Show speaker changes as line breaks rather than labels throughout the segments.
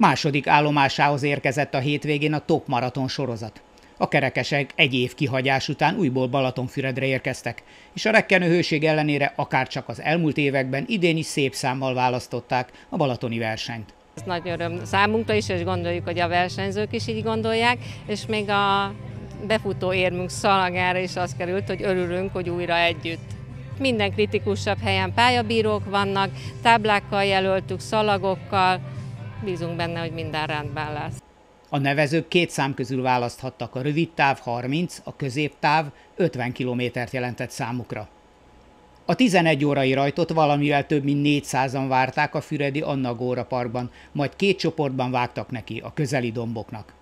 Második állomásához érkezett a hétvégén a Top Maraton sorozat. A kerekesek egy év kihagyás után újból Balatonfüredre érkeztek, és a rekkenő hőség ellenére akárcsak az elmúlt években idén is szép számmal választották a balatoni versenyt.
Ez nagy öröm számunkra is, és gondoljuk, hogy a versenyzők is így gondolják, és még a befutó érmünk szalagára is az került, hogy örülünk, hogy újra együtt. Minden kritikusabb helyen pályabírók vannak, táblákkal jelöltük, szalagokkal, bízunk benne, hogy minden rendben lesz.
A nevezők két szám közül választhattak, a rövid táv 30, a középtáv 50 kilométert jelentett számukra. A 11 órai rajtot valamivel több mint 400-an várták a füredi Anna Góra parkban, majd két csoportban vágtak neki a közeli domboknak.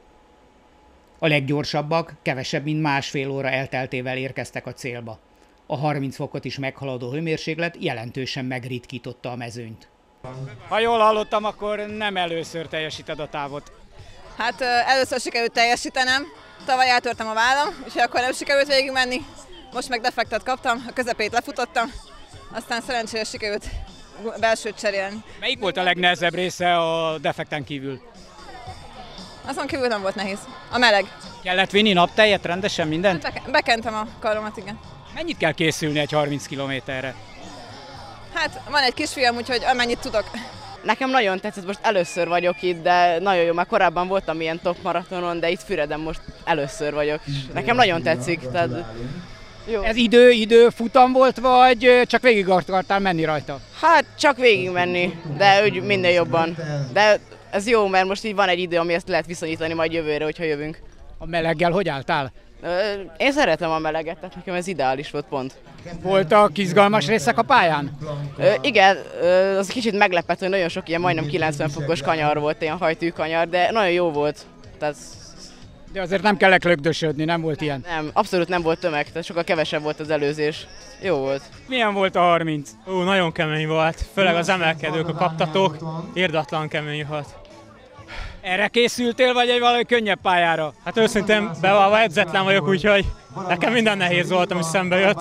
A leggyorsabbak kevesebb mint másfél óra elteltével érkeztek a célba. A 30 fokot is meghaladó hőmérséklet jelentősen megritkította a mezőnyt.
Ha jól hallottam, akkor nem először teljesíted a távot.
Hát először sikerült teljesítenem, tavaly eltörtem a vállam, úgyhogy akkor nem sikerült végigmenni. Most meg defektet kaptam, a közepét lefutottam, aztán szerencsére sikerült belsőt cserélni.
Melyik volt a legnehezebb része a defekten kívül?
Azon kívül nem volt nehéz. A meleg.
Kellett vinni naptejet, rendesen mindent?
Bekentem a karomat, igen.
Mennyit kell készülni egy 30 kilométerre?
Hát van egy kisfiam, úgyhogy amennyit tudok.
Nekem nagyon tetszett, most először vagyok itt, de nagyon jó, már korábban voltam ilyen top maratonon, de itt Füreden most először vagyok. Nekem nagyon tetszik, tehát jó.
Ez idő futam volt, vagy csak végig akartál menni rajta?
Hát csak végig menni, de úgy minden jobban. De ez jó, mert most így van egy idő, ami ezt lehet viszonyítani majd jövőre, hogyha jövünk.
A meleggel hogy álltál?
Én szeretem a meleget, tehát nekem ez ideális volt pont.
Voltak izgalmas részek a pályán?
Igen, az kicsit meglepett, hogy nagyon sok ilyen majdnem 90 fokos kanyar volt, ilyen hajtű kanyar, de nagyon jó volt. Tehát...
De azért nem kellett lögdösödni, nem volt ilyen?
Nem, abszolút nem volt tömeg, tehát sokkal kevesebb volt az előzés. Jó volt.
Milyen volt a 30?
Nagyon kemény volt, főleg az emelkedők, a kaptatók, irdatlan kemény volt.
Erre készültél, vagy egy valami könnyebb pályára?
Hát őszintén bevallva edzetlen vagyok, úgyhogy nekem minden nehéz volt, ami szembe jött.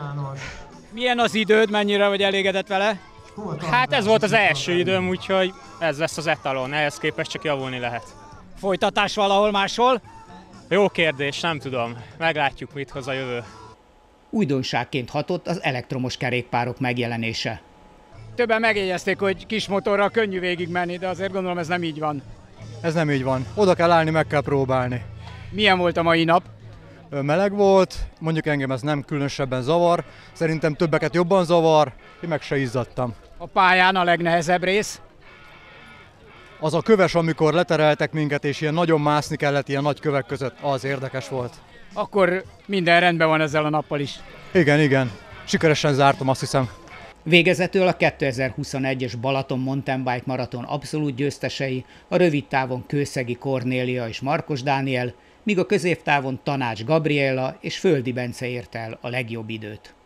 Milyen az időd, mennyire vagy elégedett vele?
Hát ez volt az első időm, úgyhogy ez lesz az etalon, ehhez képest csak javulni lehet.
Folytatás valahol máshol?
Jó kérdés, nem tudom. Meglátjuk, mit hoz a jövő.
Újdonságként hatott az elektromos kerékpárok megjelenése.
Többen megjegyezték, hogy kis motorral könnyű végigmenni, de azért gondolom ez nem így van.
Ez nem így van. Oda kell állni, meg kell próbálni.
Milyen volt a mai nap?
Meleg volt, mondjuk engem ez nem különösebben zavar. Szerintem többeket jobban zavar, én meg se izzadtam.
A pályán a legnehezebb rész?
Az a köves, amikor letereltek minket, és ilyen nagyon mászni kellett ilyen nagy kövek között, az érdekes volt.
Akkor minden rendben van ezzel a nappal is.
Igen. Sikeresen zártam, azt hiszem.
Végezetül a 2021-es Balaton Mountain Bike Maraton abszolút győztesei, a rövid távon Kőszegi Kornélia és Markos Dániel, míg a középtávon Tanács Gabriella és Földi Bence ért el a legjobb időt.